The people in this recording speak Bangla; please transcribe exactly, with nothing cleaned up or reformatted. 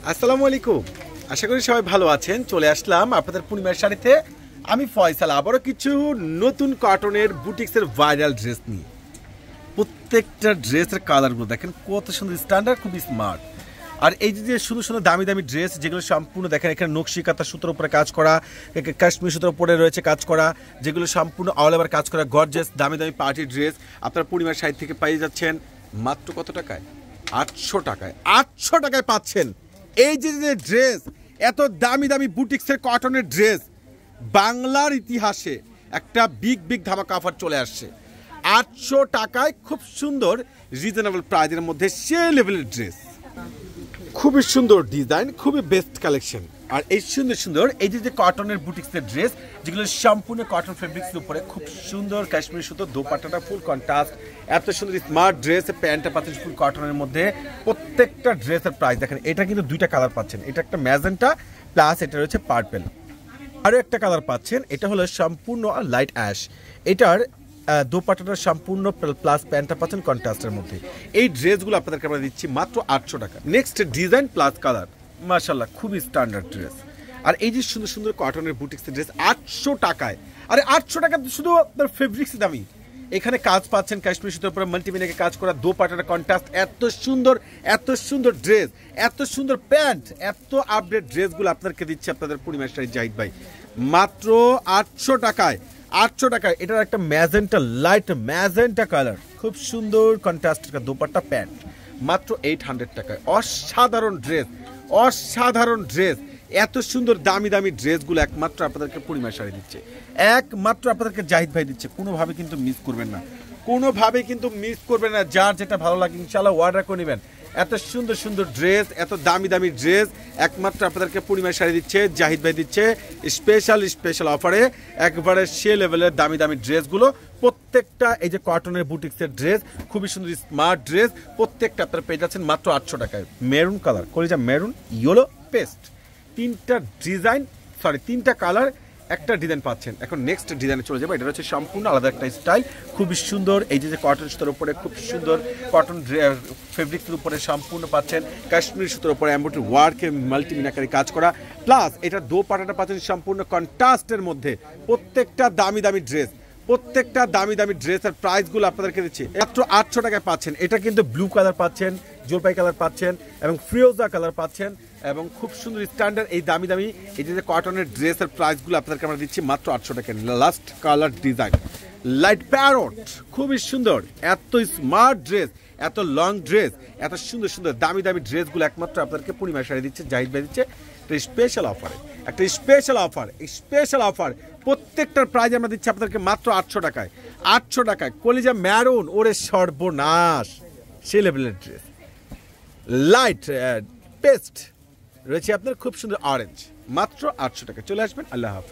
আসসালামু আলাইকুম। আশা করি সবাই ভালো আছেন। চলে আসলাম আপনাদের পূর্ণিমার শাড়িতে। আমি ফয়সাল আবারও কিছু নতুন কটনের বুটিক্সের ভাইরাল ড্রেস নিয়ে। প্রত্যেকটা ড্রেসের কালারগুলো দেখেন কত সুন্দর, স্ট্যান্ডার্ড, খুবই স্মার্ট। আর এই যে সুন্দর সুন্দর দামি দামি ড্রেস যেগুলো সম্পূর্ণ দেখেন এখানে নকশি কাঁথা সুতোর উপরে কাজ করা, কাশ্মীর সুতোর উপরে রয়েছে কাজ করা, যেগুলো সম্পূর্ণ অল ওভার কাজ করা গর্জিয়াস দামি দামি পার্টি ড্রেস আপনার পূর্ণিমার শাড়ি থেকে পেয়ে যাচ্ছেন মাত্র কত টাকায়? আটশো টাকায়। আটশো টাকায় পাচ্ছেন এই যে যে ড্রেস, এত দামি দামি বুটিক্সের কটনের ড্রেস। বাংলার ইতিহাসে একটা বিগ বিগ ধামাকা অফার চলে আসছে। আটশো টাকায় খুব সুন্দর রিজনেবল প্রাইজের মধ্যে সে লেভেলের ড্রেস, খুবই সুন্দর ডিজাইন, খুবই বেস্ট কালেকশন। আর এই সুন্দর সুন্দর এই যে যে কটনের বুটিক্সের ড্রেস যেগুলো সম্পূর্ণ কটন ফেব্রিক্সের উপরে খুব সুন্দর কাশ্মীর সুতো, দোপাট্টাটা ফুল কন্ট্রাস্ট, এত সুন্দর স্মার্ট ড্রেস, প্যান্টটা পাচ্ছেন ফুল কটনের মধ্যে। প্রত্যেকটা ড্রেসের প্রাইস দেখেন, এটা কিন্তু দুইটা কালার পাচ্ছেন, এটা একটা ম্যাজেন্টা প্লাস এটা রয়েছে পার্পেল। আরও একটা কালার পাচ্ছেন, এটা হলো সম্পূর্ণ লাইট অ্যাশ, এটার দোপাট্টাটা সম্পূর্ণ প্লাস প্যান্টটা পাচ্ছেন কন্ট্রাস্টের মধ্যে। এই ড্রেসগুলো আপনাদেরকে আমরা দিচ্ছি মাত্র আটশো টাকা। নেক্সট ডিজাইন প্লাস কালার, মাশাআল্লাহ খুবই স্ট্যান্ডার্ড ড্রেস। আর এই যে সুন্দর সুন্দর কটনের বুটিক্সের ড্রেস আটশো টাকায়। আরে আটশো টাকা শুধু আপনার ফেব্রিক্স দামি, এখানে কাজ পাচ্ছেন কাশ্মীর সুতোর উপরে মাল্টিমিনাকে কাজ করা, দোপাট্টাটা কন্ট্রাস্ট, এত সুন্দর এত সুন্দর ড্রেস, এত সুন্দর প্যান্ট, এত আপডেট ড্রেসগুলো আপনাদেরকে দিচ্ছে আপনাদের পূর্ণিমার শাড়ি জাহিদ ভাই মাত্র আটশো টাকায়। আটশো টাকায় এটার একটা ম্যাজেন্টা লাইট ম্যাজেন্টা কালার, খুব সুন্দর কন্ট্রাস্ট দোপাট্টা প্যান্ট মাত্র এইট হান্ড্রেড টাকায়। অসাধারণ ড্রেস, অসাধারণ ড্রেস, এত সুন্দর দামি দামি ড্রেসগুলো একমাত্র আপনাদেরকে পূর্ণিমার শাড়ি দিচ্ছে, একমাত্র আপনাদেরকে জাহিদ ভাই দিচ্ছে। কোনোভাবে কিন্তু মিস করবেন না, কোনোভাবে কিন্তু মিস করবেন না। যার যেটা ভালো লাগে ইনশাআল্লাহ অর্ডার করে নেবেন। এত সুন্দর সুন্দর ড্রেস, এত দামি দামি ড্রেস একমাত্র আপনাদেরকে পূর্ণিমার শাড়ি দিচ্ছে, জাহিদ ভাই দিচ্ছে স্পেশাল স্পেশাল অফারে একবারে সে লেভেলের দামি দামি ড্রেসগুলো। প্রত্যেকটা এই যে কটনের বুটিক্সের ড্রেস, খুবই সুন্দর স্মার্ট ড্রেস, প্রত্যেকটা আপনারা পেয়ে যাচ্ছেন মাত্র আটশো টাকায়। মেরুন কালার, কলিজা মেরুন, ইয়েলো পেস্ট, তিনটা ডিজাইন সরি তিনটা কালার একটা ডিজাইন পাচ্ছেন। এখন নেক্সট ডিজাইনে চলে যাবো। এটা হচ্ছে সম্পূর্ণ আলাদা একটা স্টাইল, খুবই সুন্দর। এই যে কটন সুতোর উপরে খুব সুন্দর কটন ফেব্রিক্সের উপরে সম্পূর্ণ পাচ্ছেন কাশ্মীর সুতোর উপরে এমব্রয়ডারি ওয়ার্কে মাল্টিমিনাকারি কাজ করা, প্লাস এটা দোপাট্টাটা পাচ্ছেন সম্পূর্ণ কন্ট্রাস্টের মধ্যে। প্রত্যেকটা দামি দামি ড্রেস, প্রত্যেকটা দামি দামি ড্রেসের প্রাইসগুলো আপনাদেরকে দিচ্ছি মাত্র আটশো টাকায় পাচ্ছেন। এটা কিন্তু ব্লু কালার পাচ্ছেন, জলপাই কালার পাচ্ছেন এবং ফিরোজা কালার পাচ্ছেন এবং খুব সুন্দর স্ট্যান্ডার্ড এই দামি দামি এই যে কটনের ড্রেসের প্রাইসগুলো আপনাদেরকে আমরা দিচ্ছি মাত্র আটশো টাকা। Last colour design light parrot, খুবই সুন্দর, এত স্মার্ট ড্রেস, এত লং ড্রেস, এত সুন্দর সুন্দর দামি দামি ড্রেসগুলো একমাত্র আপনাদেরকে পূর্ণিমার শাড়ি দিচ্ছে, জাহিদ ভাই দিচ্ছে একটা স্পেশাল অফারে, একটা স্পেশাল অফার, স্পেশাল অফার। প্রত্যেকটার প্রাইস আমরা দিচ্ছি আপনাদেরকে মাত্র আটশো টাকায়। আটশো টাকায় কলিজা ম্যারুন, ওরে সর্বনাশ সে লেভেলের ড্রেস। লাইট পেস্ট রয়েছে আপনার খুব সুন্দর অরেঞ্জ, মাত্র আটশো টাকা। চলে আসবেন, আল্লাহ হাফেজ।